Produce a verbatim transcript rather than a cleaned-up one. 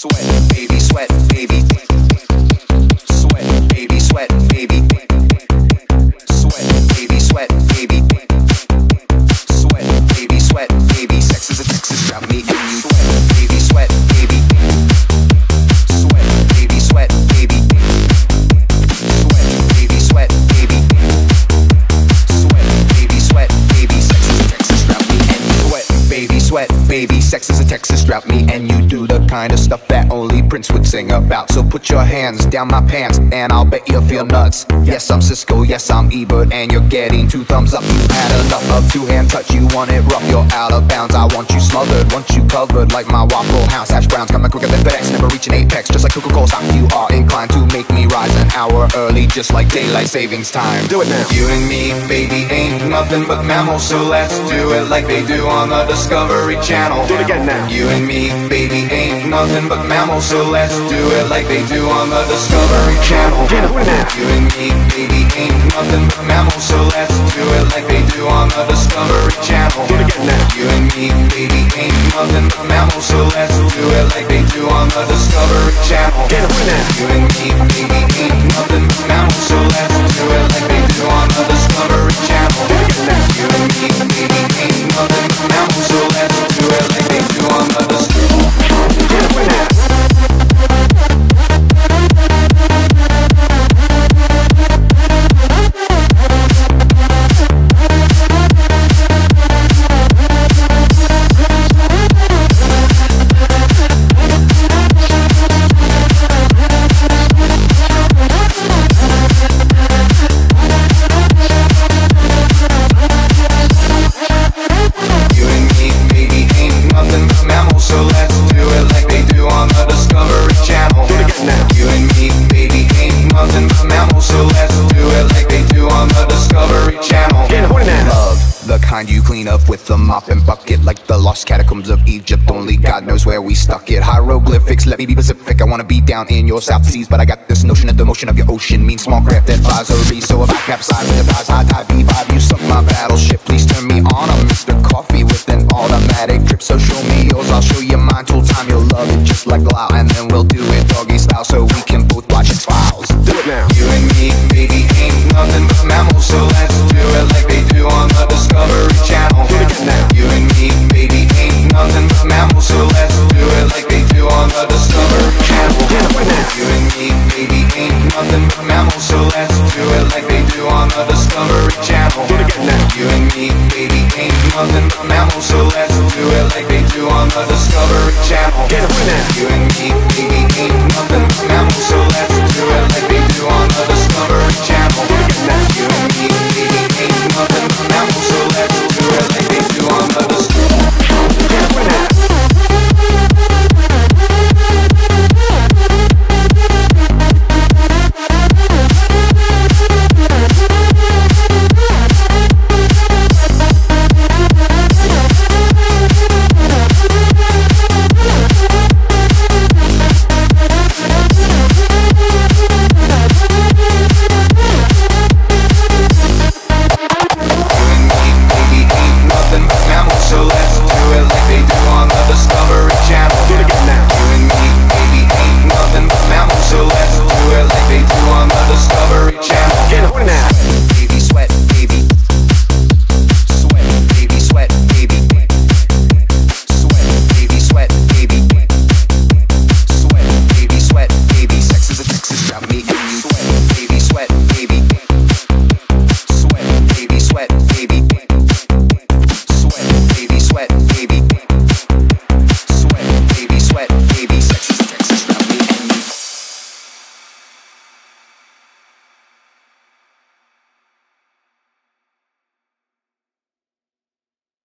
Sweat, baby, sweat, baby. Sweat, baby, sweat, baby. Sweat, baby, sweat, baby. Sweat, baby, sweat, baby. Sex is a Texas drop me and you. Sweat, baby, sweat, baby. Sweat, baby, sweat, baby. Sweat, baby, sweat, baby. Sweat, baby, sweat, baby. Sex is a Texas drop me and you. Sweat, baby, sweat, baby. Sex is a Texas drop me and you do the kind of stuff that only Prince would sing about. So put your hands down my pants and I'll bet you'll feel nuts. Yes, I'm Cisco, yes, I'm Ebert, and you're getting two thumbs up. You've had enough of two-hand touch, you want it rough, you're out of bounds. I want you smothered, want you covered like my Waffle House hash browns. Coming quicker than FedEx, never reaching apex, just like Coca-Cola stock. You are inclined to make me rise an hour early, just like daylight savings time. Do it now. You and me, baby, ain't nothing but mammals, so let's do it like they do on the Discovery Channel. Do it again now. You and me, baby, ain't nothing but mammals, so let's do it like they do on the Discovery Channel. Yeah, do it now. You and me, baby, ain't nothing but mammals, so let's do it like they do on the Discovery Channel. Do it again now. You and me, baby, ain't nothing but mammals, so let's do it like they do on the Discovery Channel. Yeah, do it now. You and me, baby, ain't nothing but mammals, so let's do it like they do on the Discovery Channel. Do it again now. You and me, baby, ain't nothing but mammals, so let's do it like they do on the Discovery Channel. Yeah, do it now. You clean up with a mop and bucket like the lost catacombs of Egypt. Only God knows where we stuck it. Hieroglyphics, let me be Pacific. I wanna be down in your South Seas, but I got this notion that the motion of your ocean means small craft advisory. So if I capsize with the dives, high tide V five, you sunk my battleship. Please turn me on. I'm Mister Coffee with an automatic drip. So show me yours, I'll show you mine. Tool time, you'll love it just like Lau, and then we'll do it doggy style so we can both watch X-Files. Do it now. You and me, baby, ain't nothing but mammals, so let's do it like they do on the Discovery Channel. Do it again now. You and me, baby, ain't nothing but mammals, so let's do it like they do on the Discovery Channel. Yeah, do it now. You and me, baby, ain't nothing but mammals, so let's do it like they do on the Discovery Channel. Do it again now. You and me, baby, ain't nothing but mammals, so let's do it like they do on the Discovery Channel. Yeah, do it now. You and me,